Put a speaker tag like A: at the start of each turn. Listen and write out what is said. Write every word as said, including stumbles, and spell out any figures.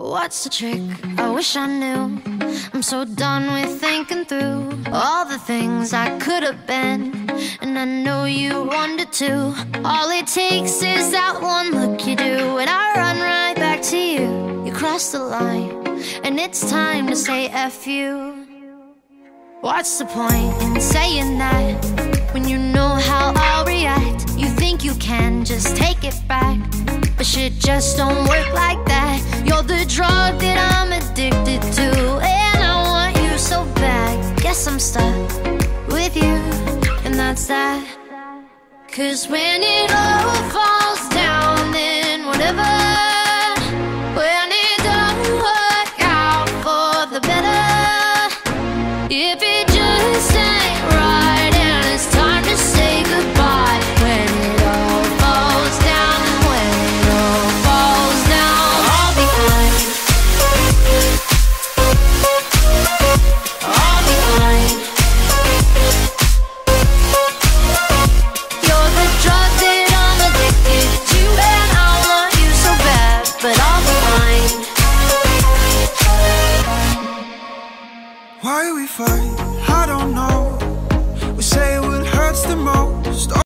A: What's the trick? I wish I knew. I'm so done with thinking through all the things I could have been, and I know you wanted to. All it takes is that one look you do, and I run right back to you. You cross the line, and it's time to say F you. What's the point in saying that when you know how I'll react? You think you can just take it back, but shit just don't work like that. You're the drug that I'm addicted to, and I want you so bad. Guess I'm stuck with you, and that's that. Cause when it all falls down, then whatever. When it don't work out for the better, if it just ain't right and it's time to say goodbye. When it all falls down, when it all falls down, I'll be fine. I'll be fine. You're the drug that I'm addicted to, and I want you so bad, but I'll be fine.
B: Why we fight? I don't know. We say what hurts the